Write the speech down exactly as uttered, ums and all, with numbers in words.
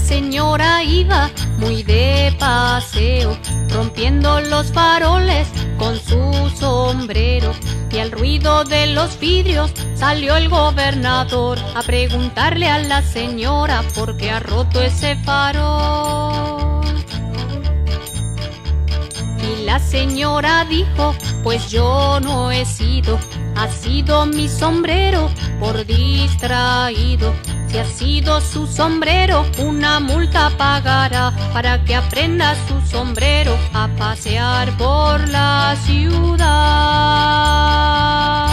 señora iba muy de paseo, rompiendo los faroles con su sombrero. Y al ruido de los vidrios salió el gobernador a preguntarle a la señora por qué ha roto ese farol. Y la señora dijo, pues yo no he sido, ha sido mi sombrero por distraído. Si ha sido su sombrero, una multa pagará para que aprenda su sombrero a pasear por la ciudad.